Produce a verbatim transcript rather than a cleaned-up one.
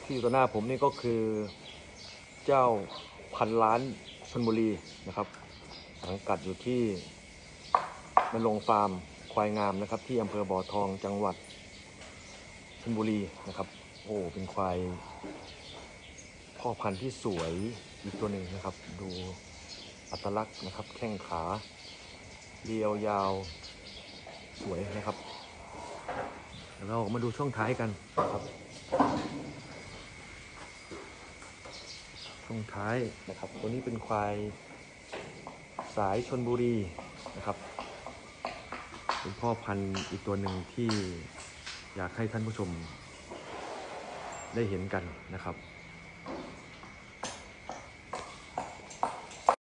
ที่อยู่ต่อหน้าผมนี่ก็คือเจ้าพันล้านชลบุรีนะครับสังกัดอยู่ที่นรงฟาร์มควายงามนะครับที่อำเภอบ่อทองจังหวัดชลบุรีนะครับโอ้เป็นควายพ่อพันธุ์ที่สวยอีกตัวหนึ่งนะครับดูอัตลักษณ์นะครับแข้งขาเรียวยาวสวยนะครับเดี๋ยวเรามาดูช่วงท้ายกันนะครับช่วงท้ายนะครับตัวนี้เป็นควายสายชลบุรีนะครับเป็นพ่อพันธุ์อีกตัวหนึ่งที่อยากให้ท่านผู้ชมได้เห็นกันนะครับ